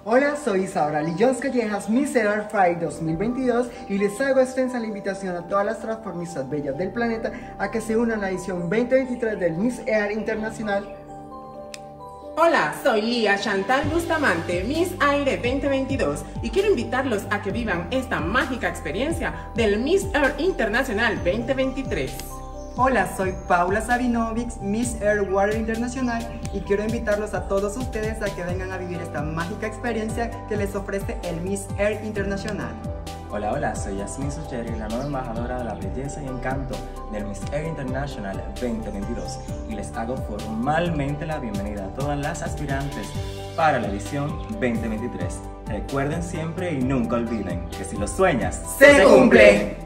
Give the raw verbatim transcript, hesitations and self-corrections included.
Hola, soy Isaura Lillons Callejas, Miss Air Pride dos mil veintidós, y les hago extensa la invitación a todas las transformistas bellas del planeta a que se unan a la edición veinte veintitrés del Miss Air Internacional. Hola, soy Lía Chantal Bustamante, Miss Aire veinte veintidós, y quiero invitarlos a que vivan esta mágica experiencia del Miss Air Internacional veinte veintitrés. Hola, soy Paula Sabinovic, Miss Air Water Internacional, y quiero invitarlos a todos ustedes a que vengan a vivir esta mágica experiencia que les ofrece el Miss Air Internacional. Hola, hola, soy Yasmin Sucheri, la nueva embajadora de la belleza y encanto del Miss Air International veinte veintidós, y les hago formalmente la bienvenida a todas las aspirantes para la edición veinte veintitrés. Recuerden siempre y nunca olviden que si lo sueñas, ¡se cumple!